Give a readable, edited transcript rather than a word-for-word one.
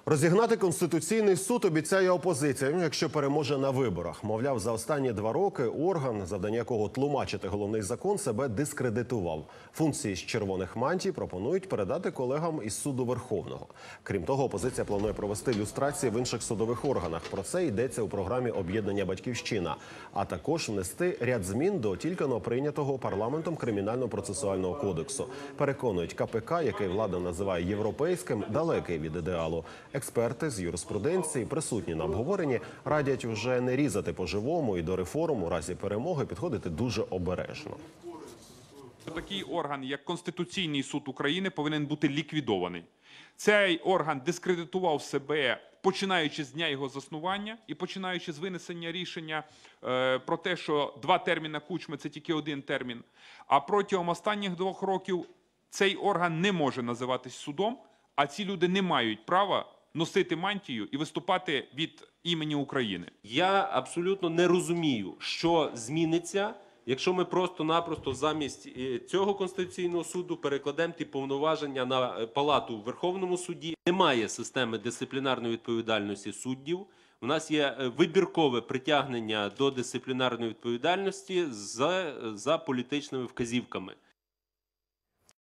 Розігнати Конституційний суд обіцяє опозиція, якщо переможе на виборах. Мовляв, за останні 2 роки орган, завдання якого тлумачити головний закон, себе дискредитував. Функції з червоних мантій пропонують передати колегам із суду Верховного. Крім того, опозиція планує провести люстрації в інших судових органах. Про це йдеться у програмі «Об'єднання Батьківщина». А також внести ряд змін до тільки-но прийнятого парламентом Кримінально-процесуального кодексу. Переконують, КПК, який влада називає європейським, далекий від ідеалу. Експерти з юриспруденції, присутні на обговоренні, радять вже не різати по-живому і до реформ у разі перемоги підходити дуже обережно. Такий орган, як Конституційний суд України, повинен бути ліквідований. Цей орган дискредитував себе, починаючи з дня його заснування і починаючи з винесення рішення про те, що 2 терміни Кучми – це тільки 1 термін. А протягом останніх 2 років цей орган не може називатись судом, а ці люди не мають права носити мантію і виступати від імені України. Я абсолютно не розумію, що зміниться, якщо ми просто-напросто замість цього Конституційного суду перекладемо ті повноваження на палату в Верховному суді. Немає системи дисциплінарної відповідальності суддів. У нас є вибіркове притягнення до дисциплінарної відповідальності за політичними вказівками.